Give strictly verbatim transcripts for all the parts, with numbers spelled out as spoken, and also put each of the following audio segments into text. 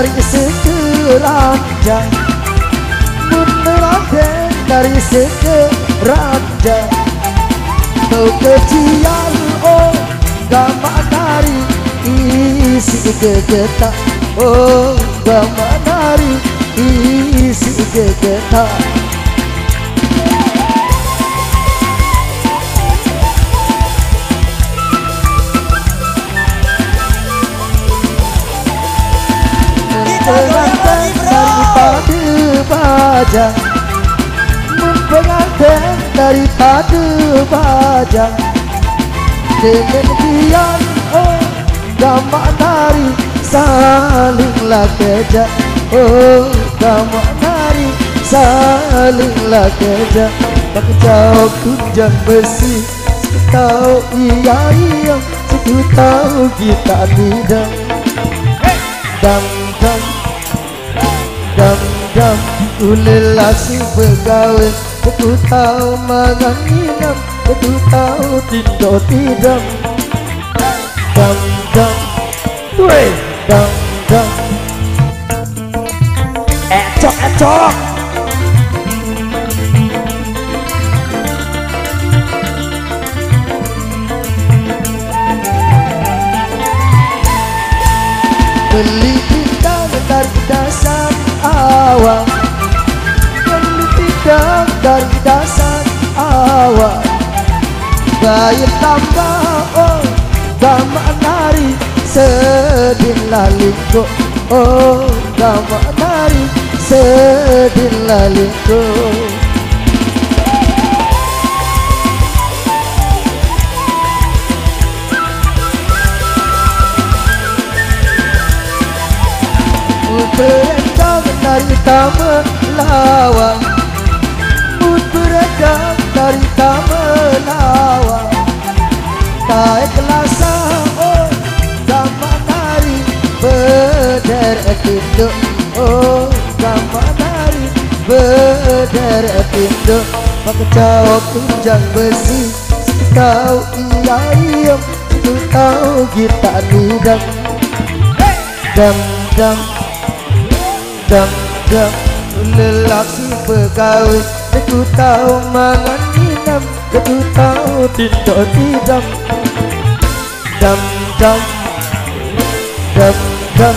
dari sekeranjang, menerangan dari sekeranjang. Kau kecian oh gamak nari isi kegetak, oh gamak nari isi kegetak. Memperhatikan daripada bajang, memperhatikan daripada bajang. Dengan diam oh gamak nari salinglah kejap, oh gamak nari salinglah kejap. Pakai jauh kunjang besi, tahu iya iya, aku tahu kita tidak. Dam dam dam dam, ulelah si bergaul, aku tahu makan minum, aku tahu tidak tidak. Dam dam, weh dam dam, ecok ecok. Beli bintang dari dasar awan, beli bintang dari dasar awan. Bayar tambah oh gamak nari sedihlah lingkup, oh gamak nari sedihlah lingkup. Beredar dari taman lawan, beredar dari taman lawan. Tak kelasa oh gamak nari berderet tinduk, oh gamak nari berderet tinduk. Pakai jawab tunjang besi, tahu iya iya, aku tahu kita tidak. Dam dam dam dam, lelaki bergaul, aku tahu makan minum, aku tahu tidak tidak. Dam dam dam dam.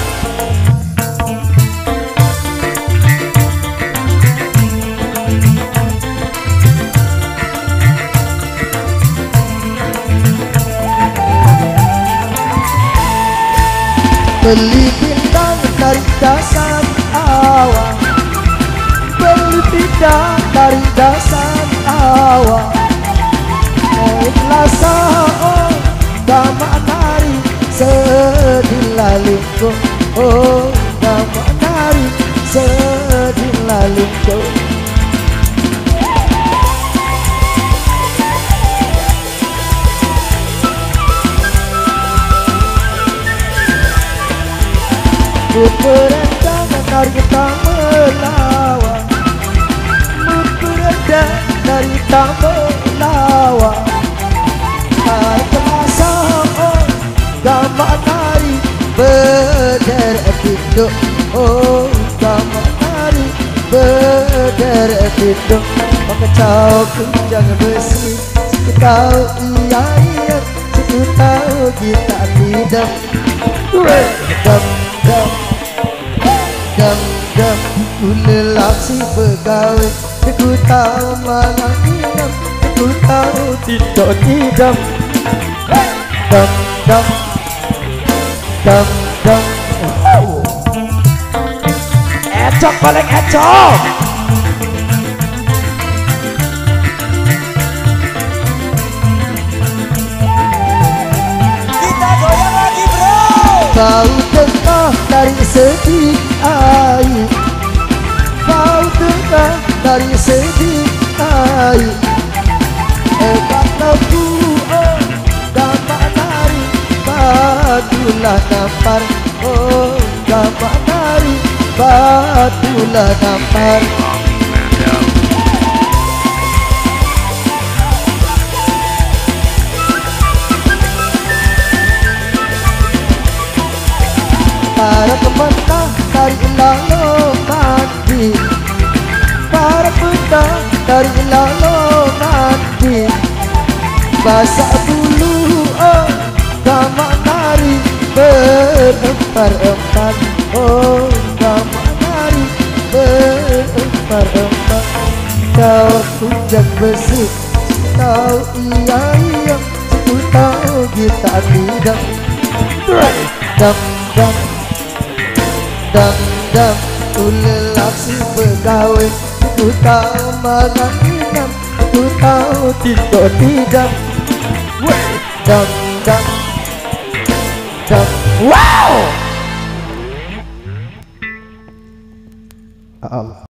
Beli bintang dari dasar awan, beli bintang dari dasar awan. Ikhlas oh gamak nari sedihlah lingkup, oh gamak nari sedihlah lingkup. Beredar dari taman lawan, beredar dari taman lawan. Tak terasa oh gamak nari berderet tinduk, oh gamak nari berderet tinduk. Pakai jauh kunjang besi, aku tahu iya iya, aku tahu kita tidak. Dam dam dam dam, lelaki bergaul, aku tahu malam minum, aku tahu tidak tidak. Dam dam dam dam, ecok balik ecok. Kita goyang lagi bro. Kau tengah dari segi air, kau tengah dari segi air. Hebat aku oh gamak nari batulah nampar, oh gamak nari batulah nampar. Para kemenang dari lalu mandi, para benda dari lalu mandi. Basah bulu oh gamak nari berempat-empat, oh gamak nari berempat-empat. Kau hujan besar, tahu iya iya, ku tahu kita tidak. Dam dam dam dam, ku lelaki pegawai, ku tahu makan minum, ku tahu tidak tidak. Dam dam dam, wow. Allah.